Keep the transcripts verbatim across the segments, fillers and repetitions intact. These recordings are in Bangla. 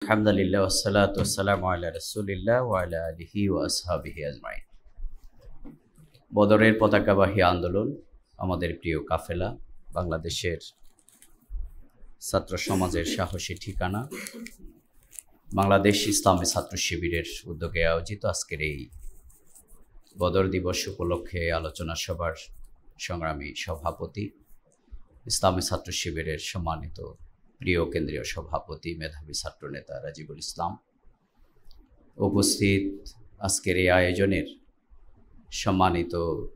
আলহামদুলিল্লাহ ওয়াসসালাতু ওয়াসসালামু আলা রাসূলিল্লাহ ওয়া আলা আলিহি ওয়া আসহাবিহি আজমাইন। বদরের পতাকাবাহী আন্দোলন, আমাদের প্রিয় কাফেলা, বাংলাদেশের ছাত্র সমাজের সাহসী ঠিকানা, বাংলাদেশ ইসলামী ছাত্র শিবিরের উদ্যোগে আয়োজিত আজকের এই বদর দিবস উপলক্ষে আলোচনা সভার সংগ্রামী সভাপতি, ইসলামী ছাত্র শিবিরের সম্মানিত প্রিয় কেন্দ্রীয় সভাপতি, মেধাবী ছাত্রনেতা রাজিবুল ইসলাম, উপস্থিত আজকের এই আয়োজনের সম্মানিত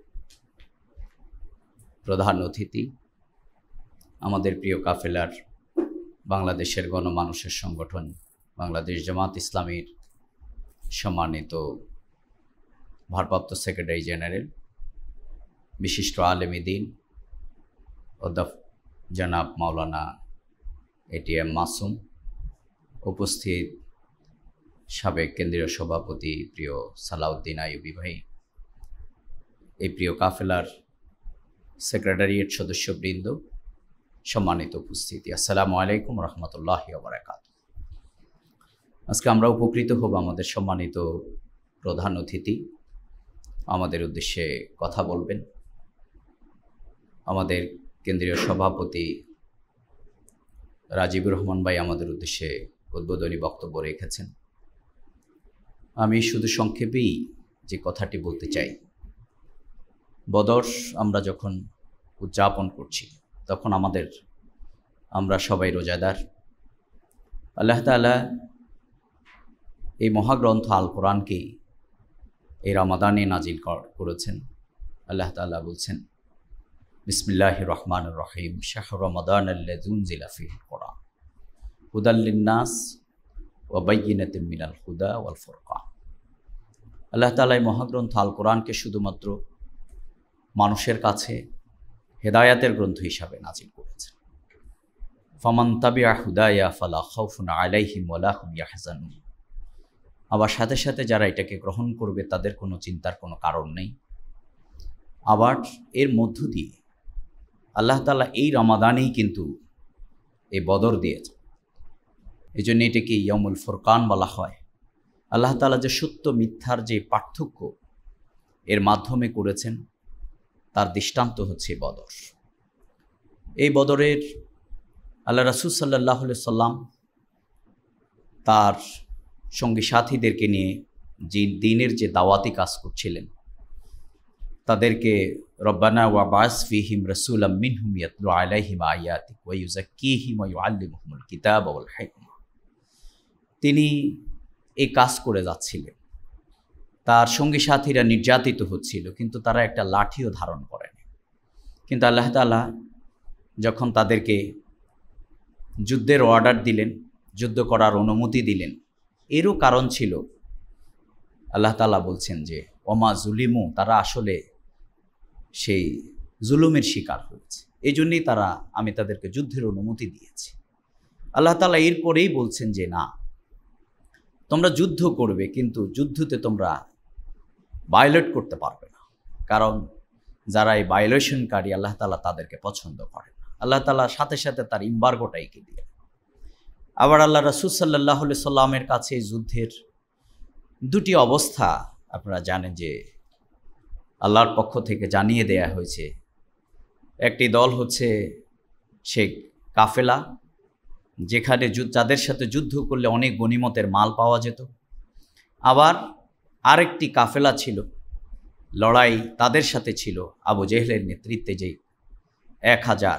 প্রধান অতিথি, আমাদের প্রিয় কাফেলার বাংলাদেশের গণমানুষের সংগঠন বাংলাদেশ জামাত ইসলামীর সম্মানিত ভারপ্রাপ্ত সেক্রেটারি জেনারেল, বিশিষ্ট আলেম দ্বীন অধ্যাপক জনাব মাওলানা এটিএম মাসুম, উপস্থিত সাবেক কেন্দ্রীয় সভাপতি প্রিয় সালাউদ্দিন আইয়ুবী ভাই, এই প্রিয় কাফেলার সেক্রেটারিয়েট সদস্যবৃন্দ, সম্মানিত উপস্থিতি, আসসালামু আলাইকুম রহমতুল্লাহি ওয়া বারাকাতুহু। আজকে আমরা উপকৃত হব আমাদের সম্মানিত প্রধান অতিথি আমাদের উদ্দেশ্যে কথা বলবেন। আমাদের কেন্দ্রীয় সভাপতি রাজিবুর রহমান ভাই আমাদের উদ্দেশ্যে উদ্বোধনী বক্তব্য রেখেছেন। আমি শুধু সংক্ষেপেই যে কথাটি বলতে চাই, বদর আমরা যখন উদযাপন করছি তখন আমাদের আমরা সবাই রোজাদার। আল্লাহ তাআলা এই মহাগ্রন্থ আল কোরআনকে এই রমাদানে নাজিল করেছেন। আল্লাহ তাআলা বলছেন, বিসমিল্লাহির রহমানির রহিম, শাহরু রমাদান আল্লাযী উনজিলা ফীহিল কুরআন হুদাল লিন-নাস ওয়া বায়্যিনাতিন মিনাল হুদা ওয়াল ফুরকান। আল্লাহ তাআলা এই মহাগ্রন্থ আল কোরআনকে শুধুমাত্র মানুষের কাছে হেদায়াতের গ্রন্থ হিসাবে নাজিল করেছেন। ফামান তাবিআ হুদায়া ফালা খাউফুন আলাইহিম ওয়া লা হুম ইয়াহজানুন। আবার সাথে সাথে যারা এটাকে গ্রহণ করবে তাদের কোনো চিন্তার কোনো কারণ নেই। আবার এর মধ্য দিয়ে আল্লাহ তাআলা এই রমাদানেই কিন্তু এই বদর দিয়েছে। এই জন্য এটাকে ইয়ামুল ফুরকান বলা হয়। আল্লাহ তাআলা যে সত্য মিথ্যার যে পার্থক্য এর মাধ্যমে করেছেন তার দৃষ্টান্ত হচ্ছে বদর। এই বদরের আল্লাহ রাসূল সাল্লাল্লাহু আলাইহি সাল্লাম তার সঙ্গী সাথীদেরকে নিয়ে যে দ্বীনের যে দাওয়াতি কাজ করছিলেন, তাদেরকে রব্বানা ওয়া বাস ফীহিম রাসূলাম মিনহুম ইয়াতলু আলাইহিম আয়াতিক ওয়া ইউযাক্কিহিম ওয়া ইউআল্লিমুহুমুল কিতাবা ওয়াল হিকমা, তিনি এই কাজ করে যাচ্ছিলেন। তার সঙ্গী সাথীরা নির্যাতিত হচ্ছিল, কিন্তু তারা একটা লাঠিও ধারণ করেনি। কিন্তু আল্লাহ তাআলা যখন তাদেরকে যুদ্ধের অর্ডার দিলেন, যুদ্ধ করার অনুমতি দিলেন, এরও কারণ ছিল। আল্লাহ তাআলা বলছেন যে ওমা জুলিমু, তারা আসলে সেই জুলুমের শিকার হয়েছে, এই জন্যই তারা আমি তাদেরকে যুদ্ধের অনুমতি দিয়েছি। আল্লাহ তাআলা এরপরেই বলছেন যে না, তোমরা যুদ্ধ করবে, কিন্তু যুদ্ধতে তোমরা ভায়োলেট করতে পারবে না, কারণ যারা এই ভায়োলেশনকারী আল্লাহ তাআলা তাদেরকে পছন্দ করেন না। আল্লাহ তাআলা সাথে সাথে তার ইম্বার্গোটাইকে দিয়ে। আবার আল্লাহ রাসূল সাল্লাল্লাহু আলাইহি সাল্লামের কাছে যুদ্ধের দুটি অবস্থা আপনারা জানেন যে আল্লাহর পক্ষ থেকে জানিয়ে দেয়া হয়েছে। একটি দল হচ্ছে সে কাফেলা, যেখানে যাদের সাথে যুদ্ধ করলে অনেক গনিমতের মাল পাওয়া যেত। আবার আরেকটি কাফেলা ছিল, লড়াই তাদের সাথে ছিল আবু জেহলের নেতৃত্বে যে এক হাজার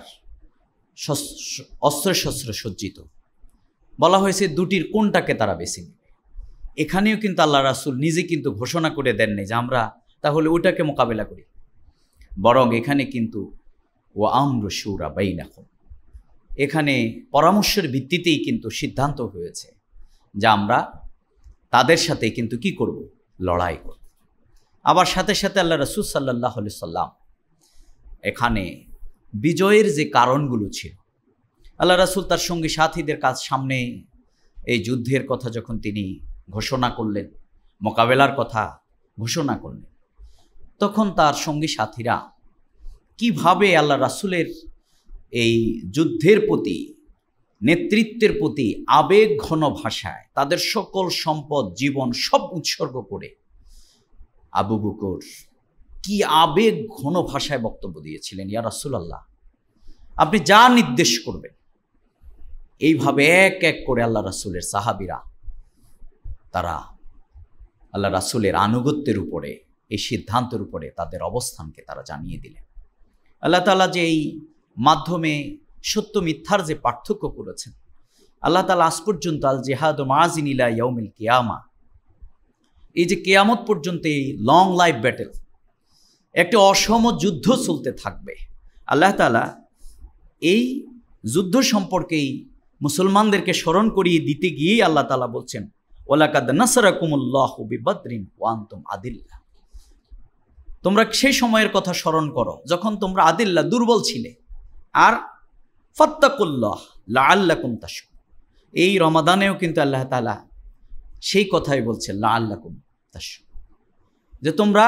অস্ত্র শস্ত্র সজ্জিত। বলা হয়েছে দুটির কোনটাকে তারা বেছে নেবে। এখানেও কিন্তু আল্লাহ রাসূল নিজে কিন্তু ঘোষণা করে দেননি যে আমরা তাহলে ওটাকে মোকাবেলা করি, বরং এখানে কিন্তু ও আমরু শুরা বাইনাকুম, এখানে পরামর্শের ভিত্তিতেই কিন্তু সিদ্ধান্ত হয়েছে যে আমরা তাদের সাথে কিন্তু কি করব, লড়াই করব। আবার সাথে সাথে আল্লাহ রাসূল সাল্লাল্লাহু আলাইহি সাল্লাম এখানে বিজয়ের যে কারণগুলো ছিল, আল্লাহ রাসূল তার সঙ্গী সাথীদের কাছ সামনে এই যুদ্ধের কথা যখন তিনি ঘোষণা করলেন, মোকাবেলার কথা ঘোষণা করলেন, তখন তার সঙ্গী সাথীরা কিভাবে আল্লাহ রাসূলের এই যুদ্ধের প্রতি নেতৃত্বের প্রতি আবেগ ঘন ভাষায় তাদের সকল সম্পদ জীবন সব উৎসর্গ করে আবু বকর কি আবেগ ঘন ভাষায় বক্তব্য দিয়েছিলেন, ইয়া রাসূলুল্লাহ আপনি যা নির্দেশ করবেন। এইভাবে এক এক করে আল্লাহ রাসূলের সাহাবীরা তারা আল্লাহ রাসূলের আনুগত্যের উপরে, এই সিদ্ধান্তের উপরে তাদের অবস্থানকে তারা জানিয়ে দিলেন। আল্লাহ তাআলা যে এই মাধ্যমে সত্য মিথ্যার যে পার্থক্য করেছেন, আল্লাহ তাআলা আজ পর্যন্ত আল জিহাদ মাযিন ইলা ইয়াউমিল কিয়ামা, এই যে কিয়ামত পর্যন্ত এই লং লাইফ ব্যাটেল, একটি অসম যুদ্ধ চলতে থাকবে। আল্লাহ তাআলা এই যুদ্ধ সম্পর্কেই মুসলমানদেরকে স্মরণ করিয়ে দিতে গিয়েই আল্লাহ তাআলা বলছেন, ওয়ালাকাদ নাসারাকুমুল্লাহু বিবাদরিন ওয়া আনতুম আদিল্লা। তোমরা সেই সময়ের কথা স্মরণ করো যখন তোমরা আদিল্লা দুর্বল ছিলে, আর ফাত্তাকুল্লাহ লাআল্লাকুম তাশকুরুন। এই রমাদানেও কিন্তু আল্লাহ তাআলা সেই কথাই বলছেন, লাআল্লাকুম তাশকুরুন, যে তোমরা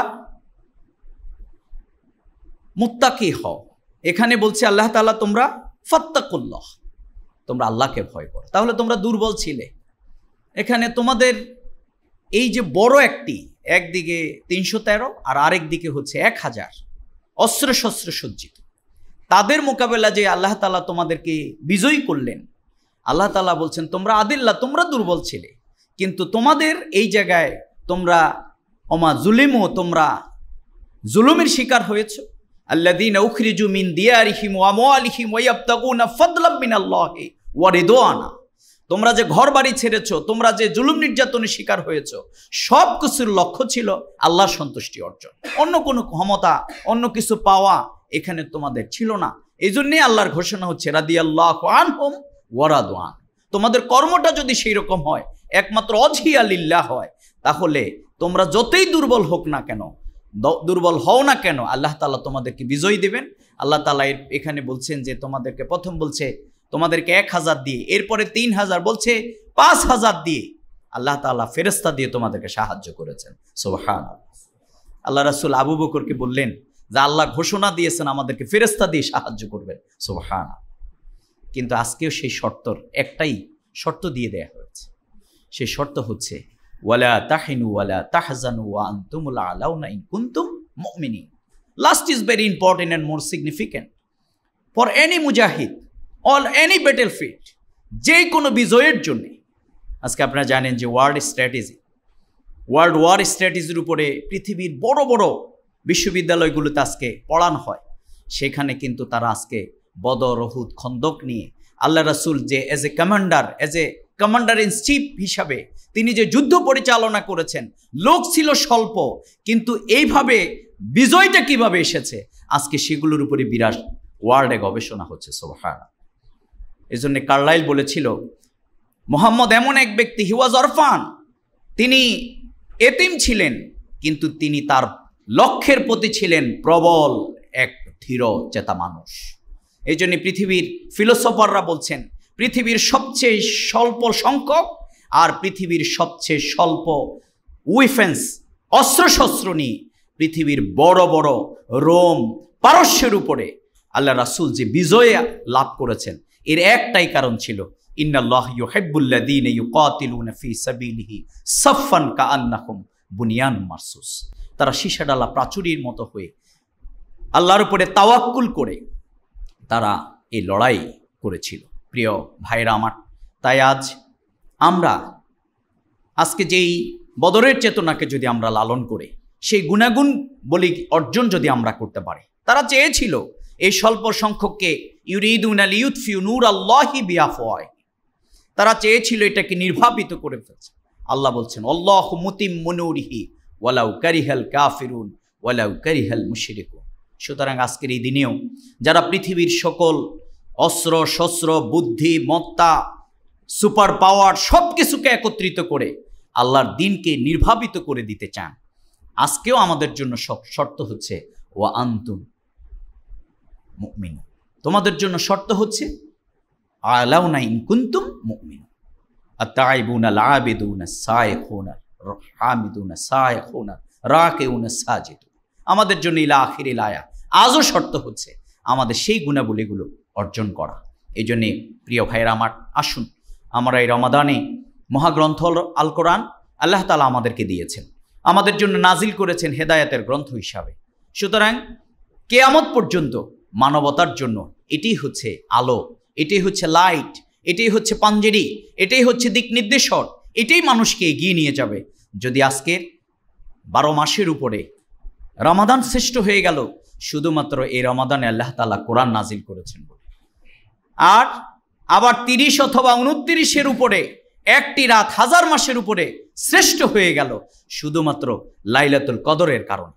মুত্তাকি হও। এখানে বলছে আল্লাহ তাআলা তোমরা ফাত্তাকুল্লাহ, তোমরা আল্লাহকে ভয় করো। তাহলে তোমরা দুর্বল ছিলে, এখানে তোমাদের এই যে বড় একটি, একদিকে তিনশো তেরো আর আরেক দিকে হচ্ছে এক হাজার অস্ত্র শস্ত্র সজ্জিত, তাদের মোকাবেলা যে আল্লাহ তাআলা তোমাদেরকে বিজয়ী করলেন, আল্লাহ তাআলা বলছেন তোমরা আদিল্লা, তোমরা দুর্বল ছিলে, কিন্তু তোমাদের এই জায়গায় তোমরা ওমা জুলিমু, তোমরা জুলুমের শিকার হয়েছো। আল্লাযীনা উখরিজু মিন দিয়ারিহিম ওয়া আমওয়ালিহিম ওয়া ইয়াবতাগুনা ফাদলাম মিনাল্লাহি ওয়া রিদওয়ানা। তোমরা যে ঘর বাড়ি ছেড়েছো, তোমরা যে জুলুম নির্যাতনের শিকার হয়েছো, সব কিছুর লক্ষ্য ছিল আল্লাহর সন্তুষ্টি অর্জন, অন্য কোনো ক্ষমতা অন্য কিছু পাওয়া এখানে তোমাদের ছিল না। এই জন্যই আল্লাহর ঘোষণা হচ্ছে রাদিয়াল্লাহু আনহুম ওয়া রাদু আন। তোমাদের কর্মটা যদি সেই রকম হয়, একমাত্র ওয়াজহিয়া লিল্লাহ হয়, তাহলে তোমরা যতই দুর্বল হোক না কেন, দুর্বল হও না কেন, আল্লাহ তাআলা তোমাদেরকে বিজয় দেবেন। আল্লাহ তাআলা এখানে বলছেন যে তোমাদেরকে প্রথম বলছে তোমাদেরকে এক হাজার দিয়ে, এরপরে তিন হাজার বলছে পাঁচ হাজার দিয়ে আল্লাহ তাআলা ফেরেশতা দিয়ে তোমাদেরকে সাহায্য করেছেন। সুবহানাল্লাহ। আল্লাহ রাসূল আবু বকরকে বললেন যে আল্লাহ ঘোষণা দিয়েছেন আমাদেরকে ফেরেশতা দিয়ে সাহায্য করবেন। সুবহানাল্লাহ। কিন্তু আজকেও সেই শর্তর একটাই শর্ত দিয়ে দেয়া হয়েছে, সেই শর্ত হচ্ছে ওয়ালা তাহিনু ওয়ালা তাহজানু ওয়া আনতুমুল আলাউনা ইন কুনতুম মুমিনিন। Last is very important and more significant for any মুজাহিদ অল এনি ব্যাটেলফিল্ড। যে কোনো বিজয়ের জন্যে আজকে আপনারা জানেন যে ওয়ার্ল্ড স্ট্র্যাটেজি, ওয়ার্ল্ড ওয়ার স্ট্র্যাটেজির উপরে পৃথিবীর বড় বড় বিশ্ববিদ্যালয়গুলোতে আজকে পড়ানো হয়। সেখানে কিন্তু তারা আজকে বদর, উহুদ, খন্দক নিয়ে আল্লাহ রাসূল যে as a commander, as a commander in chief হিসাবে তিনি যে যুদ্ধ পরিচালনা করেছেন, লোক ছিল স্বল্প, কিন্তু এইভাবে বিজয়টা কিভাবে এসেছে আজকে সেগুলোর উপরে বিরাট ওয়ার্ল্ডে গবেষণা হচ্ছে। সুবহানাল্লাহ। এই জন্য কার্লাইল বলেছিল মুহাম্মদ এমন এক ব্যক্তি, হি ওয়াজ অরফান, তিনি এতিম ছিলেন, কিন্তু তিনি তার লক্ষ্যের প্রতি ছিলেন প্রবল এক ধীর চেতা মানুষ। এই জন্য পৃথিবীর ফিলোসফাররা বলছেন পৃথিবীর সবচেয়ে স্বল্প সংখ্যক আর পৃথিবীর সবচেয়ে স্বল্প উইফেন্স, অস্ত্রশস্ত্র নিয়ে পৃথিবীর বড় বড় রোম, পারস্যের উপরে আল্লাহ রাসূল যে বিজয় লাভ করেছেন, এর একটাই কারণ ছিল ইন্নাল্লাহা ইউহিব্বুল্লাযীনা ইউকাতিলুনা ফী সাবিলিহি সাফফান কাআন্নাহুম বুনিয়ানুম মারসুস। তারা সীসাডালা প্রাচুরীর মতো হয়ে আল্লাহর উপরে তাওয়াক্কুল করে তারা এই লড়াই করেছিল। প্রিয় ভাইরা আমার, তাই আজ আমরা আজকে যেই বদরের চেতনাকে যদি আমরা লালন করে সেই গুণাগুণ বলি অর্জন যদি আমরা করতে পারি, তারা চেয়েছিল এই স্বল্প সংখ্যককে ইউরিদুনা লিইউতফিউ নূরাল্লাহি বিআফওয়াহি, তারা চেয়েছিল এটাকে নির্বাপিত করে ফেলছে। আল্লাহ বলছেন আল্লাহু মুতিম্মু নূরিহি ওয়ালাউ কারিহাল কাফিরুন ওয়ালাউ কারিহাল মুশরিকুন। সুতরাং আজকের এই দিনেও যারা পৃথিবীর সকল অস্ত্র শস্ত্র, বুদ্ধি, মত্তা, সুপার পাওয়ার সব কিছুকে একত্রিত করে আল্লাহর দ্বীনকে নির্বাপিত করে দিতে চান, আজকেও আমাদের জন্য শর্ত হচ্ছে ওয়া আনতুম মুমিনুন, তোমাদের জন্য শর্ত হচ্ছে আলাউনা ইন কুনতুম মুমিনুন। আত-তাইবুনা আল-আবিদুনা সাইখুনা হামিদুনা সাইখুনা রাকিউনা সাজিদুন। আমাদের জন্য ইলা আখিরিল আয়া আজও শর্ত হচ্ছে আমাদের সেই গুণাবলীগুলো অর্জন করা। এই জন্যে প্রিয় ভাইয়েরা আমার, আসুন আমরা এই রমাদানে মহাগ্রন্থ আল কোরআন আল্লাহ তাআলা আমাদেরকে দিয়েছেন, আমাদের জন্য নাজিল করেছেন হেদায়েতের গ্রন্থ হিসাবে। সুতরাং কিয়ামত পর্যন্ত মানবতার জন্য এটাই হচ্ছে আলো, এটাই হচ্ছে লাইট, এটাই হচ্ছে পাঞ্জেরি, এটাই হচ্ছে দিক নির্দেশক, এটাই মানুষকে এগিয়ে নিয়ে যাবে। যদি আজকের বারো মাসের উপরে রমাদান শ্রেষ্ঠ হয়ে গেল শুধুমাত্র এই রমাদানে আল্লাহ তাআলা কোরআন নাজিল করেছেন বলে, আর আবার তিরিশ অথবা উনত্রিশের উপরে একটি রাত হাজার মাসের উপরে শ্রেষ্ঠ হয়ে গেল শুধুমাত্র লাইলাতুল কদরের কারণে।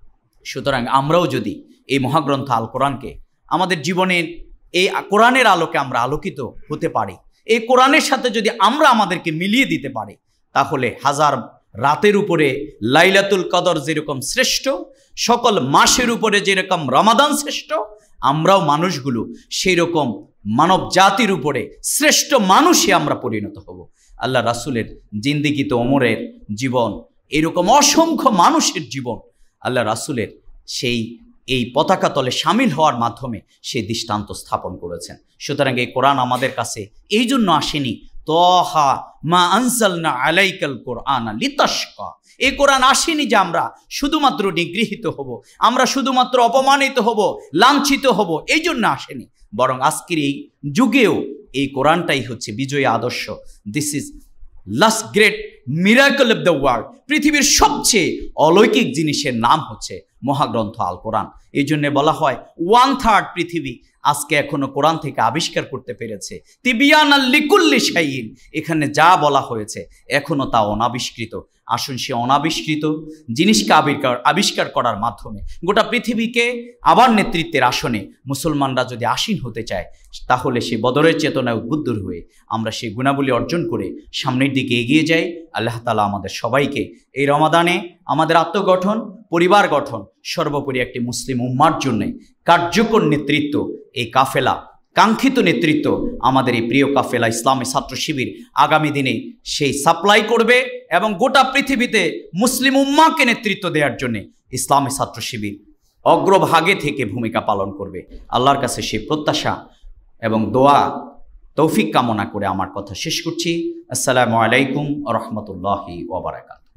সুতরাং আমরাও যদি এই মহাগ্রন্থ আল কোরআনকে আমাদের জীবনের এই কোরআনের আলোকে আমরা আলোকিত হতে পারি, এই কোরআনের সাথে যদি আমরা আমাদেরকে মিলিয়ে দিতে পারি, তাহলে হাজার রাতের উপরে লাইলাতুল কদর যেরকম শ্রেষ্ঠ, সকল মাসের উপরে যেরকম রমাদান শ্রেষ্ঠ, আমরাও মানুষগুলো সেই রকম মানব জাতির উপরে শ্রেষ্ঠ মানুষই আমরা পরিণত হব। আল্লাহ রাসূলের জিন্দিগিতে ওমরের জীবন, এরকম অসংখ্য মানুষের জীবন আল্লাহ রাসূলের সেই এই পতাকা তলে সামিল হওয়ার মাধ্যমে সেই দৃষ্টান্ত স্থাপন করেছেন। সুতরাং এই কোরআন আমাদের কাছে এই জন্য আসেনি, তহা মা আনজালনা আলাইকাল কোরআন লিতাশকা, এই কোরআন আসেনি যে আমরা শুধুমাত্র নিগৃহীত হব, আমরা শুধুমাত্র অপমানিত হব, লাঞ্ছিত হব, এই জন্য আসেনি, বরং আজকের এই যুগেও এই কোরআনটাই হচ্ছে বিজয়ী আদর্শ। This is last great miracle of the world, পৃথিবীর সবচেয়ে অলৌকিক জিনিসের নাম হচ্ছে মহাগ্রন্থ আল কোরআন। এই জন্য বলা হয় ওয়ান থার্ড পৃথিবী আজকে এখনো কোরআন থেকে আবিষ্কার করতে পেরেছে। তিবিয়ান লিকুল্লি শাইইন, এখানে যা বলা হয়েছে এখনো তা অনাবিষ্কৃত। আসুন সে অনাবিষ্কৃত জিনিসকে আবিষ্কার আবিষ্কার করার মাধ্যমে গোটা পৃথিবীকে আবার নেতৃত্বের আসনে মুসলমানরা যদি আসীন হতে চায়, তাহলে সে বদরের চেতনায় উদ্বুদ্ধ হয়ে আমরা সেই গুণাবলী অর্জন করে সামনের দিকে এগিয়ে যাই। আল্লাহ তাআলা আমাদের সবাইকে এই রমাদানে আমাদের আত্মগঠন, পরিবার গঠন, সর্বোপরি একটি মুসলিম উম্মার জন্য কার্যকর নেতৃত্ব, এই কাফেলা, কাঙ্ক্ষিত নেতৃত্ব আমাদের এই প্রিয় কাফেলা ইসলামী ছাত্র শিবির আগামী দিনে সেই সাপ্লাই করবে এবং গোটা পৃথিবীতে মুসলিম উম্মাকে নেতৃত্ব দেওয়ার জন্য ইসলামী ছাত্র শিবির অগ্রভাগে থেকে ভূমিকা পালন করবে। আল্লাহর কাছে সেই প্রত্যাশা এবং দোয়া তৌফিক কামনা করে আমার কথা শেষ করছি। আসসালামু আলাইকুম ওয়া রাহমাতুল্লাহি ওয়া বারাকাতুহু।